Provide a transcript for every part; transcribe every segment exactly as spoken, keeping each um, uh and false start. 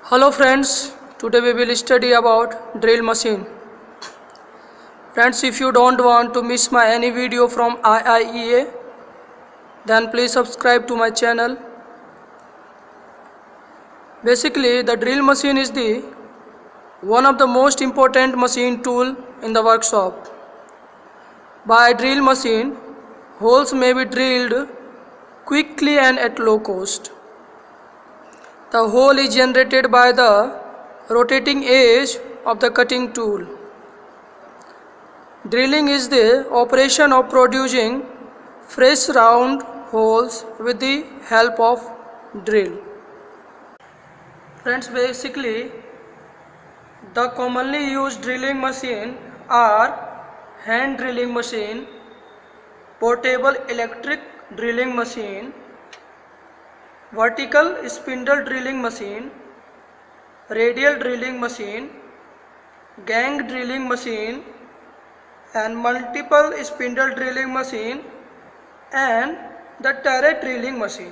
Hello friends, today we will study about drill machine. Friends, if you don't want to miss my any video from I I E A, then please subscribe to my channel. Basically, the drill machine is the one of the most important machine tool in the workshop. By drill machine, holes may be drilled quickly and at low cost. The hole is generated by the rotating edge of the cutting tool. Drilling is the operation of producing fresh round holes with the help of drill. Friends, basically the commonly used drilling machine are hand drilling machine, portable electric drilling machine, vertical spindle drilling machine, radial drilling machine, gang drilling machine, and multiple spindle drilling machine, and the turret drilling machine.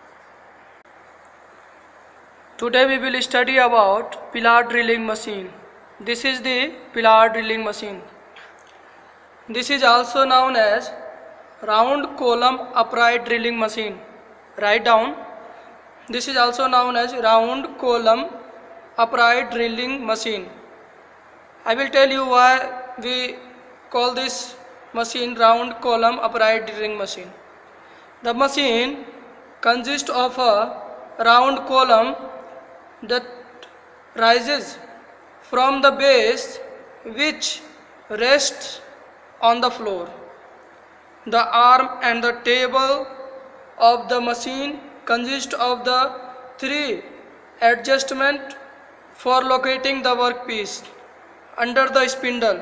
Today we will study about pillar drilling machine. This is the pillar drilling machine. This is also known as round column upright drilling machine. Write down. This is also known as round column upright drilling machine. I will tell you why we call this machine round column upright drilling machine. The machine consists of a round column that rises from the base which rests on the floor. The arm and the table of the machine consist of the three adjustments for locating the workpiece under the spindle.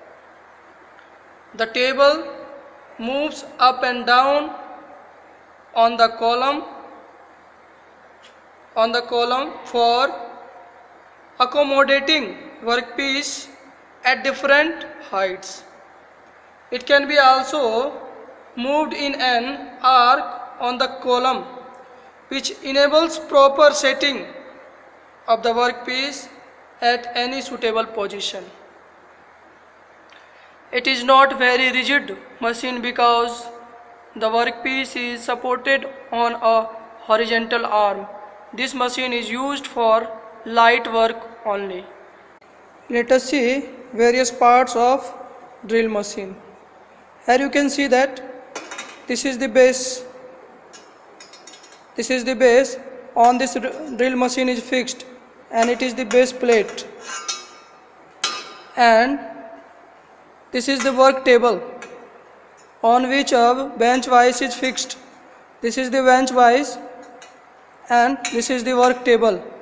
The table moves up and down on the column on the column for accommodating workpiece at different heights. It can be also moved in an arc on the column, which enables proper setting of the workpiece at any suitable position. It is not very rigid machine because the workpiece is supported on a horizontal arm. This machine is used for light work only. Let us see various parts of drill machine. Here you can see that this is the base. This is the base. On this drill machine is fixed and it is the base plate. And this is the work table on which a bench vise is fixed. This is the bench vise and this is the work table.